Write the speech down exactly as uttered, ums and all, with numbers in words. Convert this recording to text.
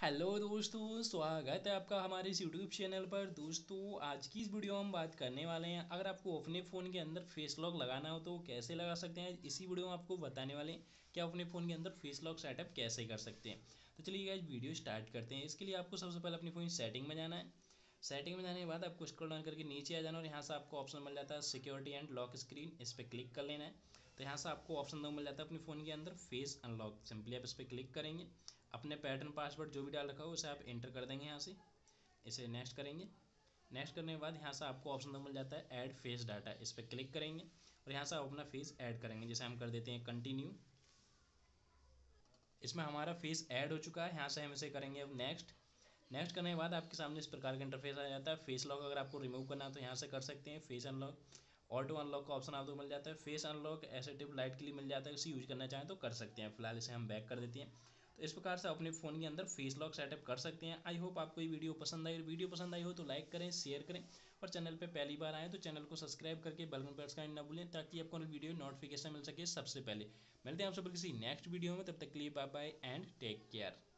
Hello दोस्तों, स्वागत है आपका हमारे इस यूट्यूब चैनल पर। दोस्तों, आज की इस वीडियो में हम बात करने वाले हैं, अगर आपको अपने फ़ोन के अंदर फेस लॉक लगाना हो तो कैसे लगा सकते हैं। इसी वीडियो में आपको बताने वाले हैं कि आप अपने फ़ोन के अंदर फेस लॉक सेटअप कैसे कर सकते हैं। तो चलिए गाइस, वीडियो स्टार्ट करते हैं। इसके लिए आपको सबसे पहले अपनी फ़ोन सेटिंग में जाना है। सेटिंग में जाने के बाद आपको स्क्रॉल डाउन करके नीचे आ जाना और यहाँ से आपको ऑप्शन मिल जाता है सिक्योरिटी एंड लॉक स्क्रीन, इस पर क्लिक कर लेना है। तो यहाँ से आपको ऑप्शन दो मिल जाता है अपने फ़ोन के अंदर फेस अनलॉक। सिंपली आप इस पर क्लिक करेंगे, अपने पैटर्न पासवर्ड जो भी डाल रखा हो उसे आप एंटर कर देंगे। यहाँ से इसे नेक्स्ट करेंगे। नेक्स्ट करने के बाद यहाँ से आपको ऑप्शन मिल जाता है ऐड फेस डाटा, इस पर क्लिक करेंगे और यहाँ से आप अपना फेस ऐड करेंगे। जैसे हम कर देते हैं कंटिन्यू। इसमें हमारा फेस ऐड हो चुका है। यहाँ से हम इसे करेंगे अब नेक्स्ट। नेक्स्ट करने के बाद आपके सामने इस प्रकार का इंटरफेस आ जाता है। फेस लॉक अगर आपको रिमूव करना है तो यहाँ से कर सकते हैं। फेस अनलॉक, ऑटो अनलॉक का ऑप्शन आपको मिल जाता है। फेस अनलॉक एसेटिव लाइट के लिए मिल जाता है, इसे यूज करना चाहें तो कर सकते हैं। फिलहाल इसे हम बैक कर देते हैं। तो इस प्रकार से अपने फ़ोन के अंदर फेस लॉक सेटअप कर सकते हैं। आई होप आपको ये वीडियो पसंद आई। वीडियो पसंद आई हो तो लाइक करें, शेयर करें और चैनल पे पहली बार आए तो चैनल को सब्सक्राइब करके बेल आइकन प्रेस करना ना भूलें, ताकि आपको वीडियो नोटिफिकेशन मिल सके सबसे पहले। मिलते हैं आप सब किसी नेक्स्ट वीडियो में, तब तक के लिए bye bye and take care.